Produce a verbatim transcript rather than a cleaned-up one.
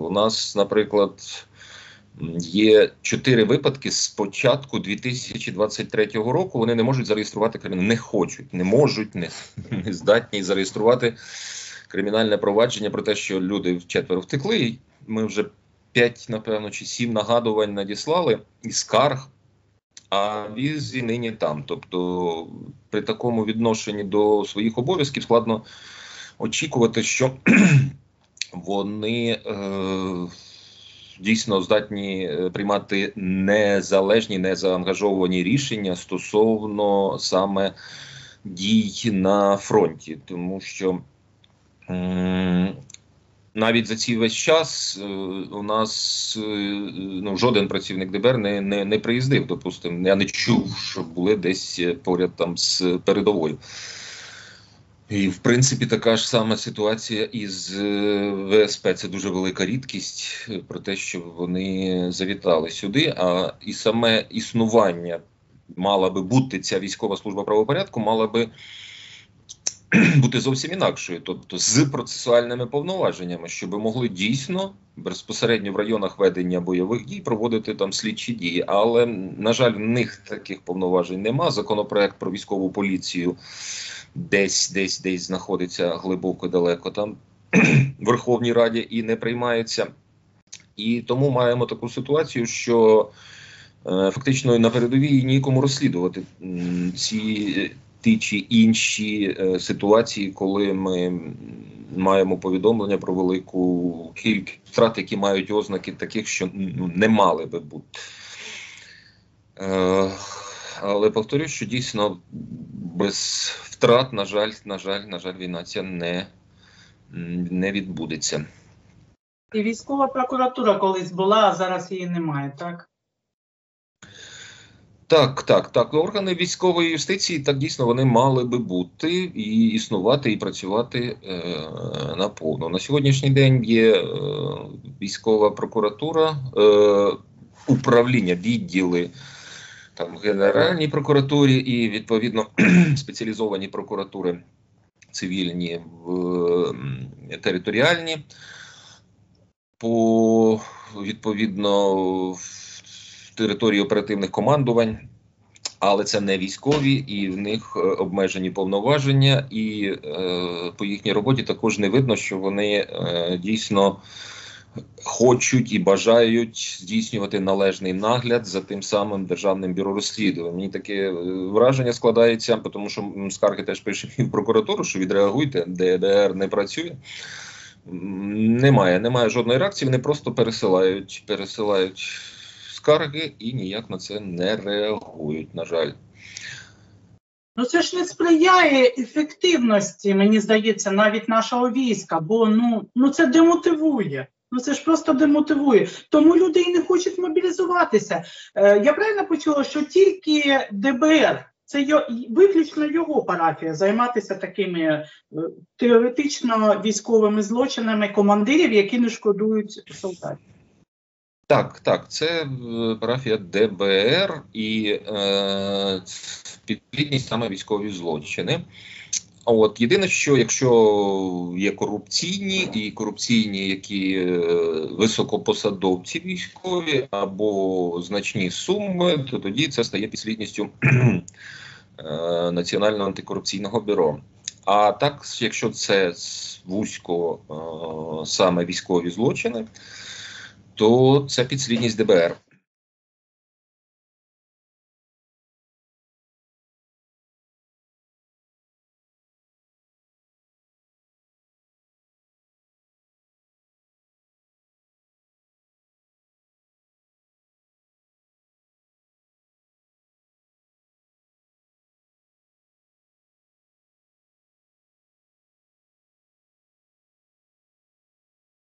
У нас, наприклад, є чотири випадки з початку дві тисячі двадцять третього року, вони не можуть зареєструвати кримінальне, не хочуть, не можуть, не, не здатні зареєструвати кримінальне провадження про те, що люди вчетверо втекли. Ми вже п'ять, напевно, чи сім нагадувань надіслали і скарг, а віз і нині там. Тобто при такому відношенні до своїх обов'язків складно очікувати, що вони е, дійсно здатні приймати незалежні, незаангажовані рішення стосовно саме дій на фронті. Тому що м навіть за цей весь час е, у нас е, ну, жоден працівник ДБР не, не, не приїздив, допустимо. Я не чув, що були десь поряд там з передовою. І, в принципі, така ж сама ситуація із В С П. Це дуже велика рідкість про те, що вони завітали сюди, а і саме існування мала би бути, ця військова служба правопорядку мала би бути зовсім інакшою, тобто з процесуальними повноваженнями, щоб могли дійсно безпосередньо в районах ведення бойових дій проводити там слідчі дії. Але, на жаль, в них таких повноважень нема. Законопроект про військову поліцію десь, десь, десь знаходиться глибоко далеко там в Верховній Раді і не приймається. І тому маємо таку ситуацію, що е, фактично на передовій нікому розслідувати м, ці ті чи інші е, ситуації, коли ми маємо повідомлення про велику кількість втрат, які мають ознаки таких, що ну, не мали би бути. Е, але повторюю, що дійсно без втрат, на жаль, на жаль, на жаль, війна ця не, не відбудеться. І військова прокуратура колись була, а зараз її немає, так? Так, так, так. Органи військової юстиції, так дійсно, вони мали би бути і існувати, і працювати е, наповну. На сьогоднішній день є е, військова прокуратура, е, управління, відділи там, в Генеральній прокуратурі і, відповідно, спеціалізовані прокуратури цивільні, в, територіальні, по, відповідно, в території оперативних командувань, але це не військові, і в них обмежені повноваження, і е, по їхній роботі також не видно, що вони е, дійсно хочуть і бажають здійснювати належний нагляд за тим самим Державним бюро розслідувань. Мені таке враження складається, тому що скарги теж пишуть в прокуратуру, що відреагуйте, Д Б Р не працює. Немає, немає жодної реакції, вони просто пересилають, пересилають скарги і ніяк на це не реагують, на жаль. Ну це ж не сприяє ефективності, мені здається, навіть нашого війська, бо ну, ну це демотивує. Ну це ж просто демотивує. Тому люди і не хочуть мобілізуватися. Е, я правильно почула, що тільки Д Б Р, це йо, виключно його парафія, займатися такими е, теоретично військовими злочинами командирів, які не шкодують солдатів. Так, так, це парафія Д Б Р і е, підлітність саме військові злочини. От, єдине, що якщо є корупційні і корупційні, які е, високопосадовці військові або значні суми, то тоді це стає підслідністю е, Національного антикорупційного бюро. А так, якщо це вузько е, саме військові злочини, то це підслідність Д Б Р.